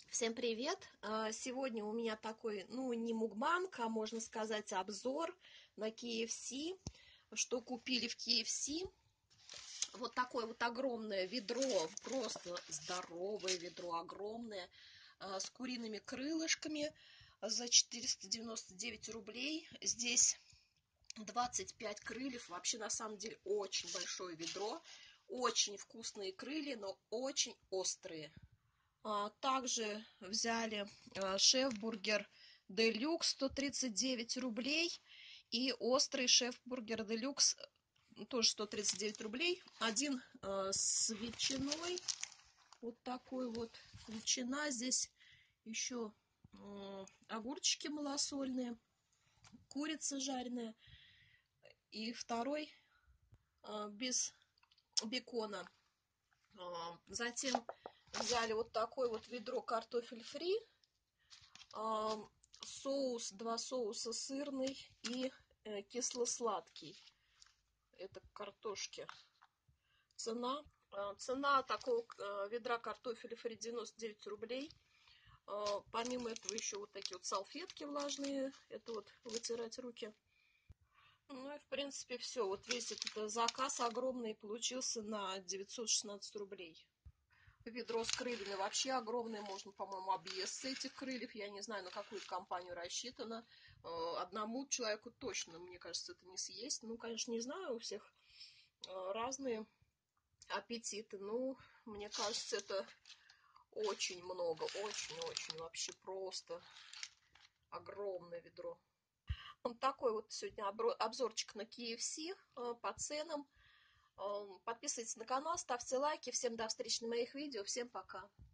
Всем привет! Сегодня у меня такой, не мукбанг, а можно сказать обзор на KFC, что купили в KFC. Вот такое вот огромное ведро, просто здоровое ведро, огромное, с куриными крылышками за 499 рублей. Здесь 25 крыльев, вообще на самом деле очень большое ведро, очень вкусные крылья, но очень острые. Также взяли шеф-бургер делюкс 139 рублей и острый шеф-бургер делюкс тоже 139 рублей. Один с ветчиной, вот такой вот ветчина. Здесь еще огурчики малосольные, курица жареная. И второй без бекона. Затем взяли вот такое вот ведро картофель фри, соус, два соуса сырный и кисло-сладкий. Это картошки. Цена такого ведра картофеля фри 99 рублей. Помимо этого еще вот такие вот салфетки влажные. Это вот вытирать руки. Ну и в принципе все. Вот весь этот заказ огромный получился на 916 рублей. Ведро с крыльями вообще огромное, можно, по-моему, объесться этих крыльев. Я не знаю, на какую компанию рассчитано. Одному человеку точно, мне кажется, это не съесть. Ну, конечно, не знаю, у всех разные аппетиты. Ну, мне кажется, это очень много, очень-очень, вообще просто огромное ведро. Вот такой вот сегодня обзорчик на KFC по ценам. Подписывайтесь на канал, ставьте лайки. Всем до встречи на моих видео. Всем пока.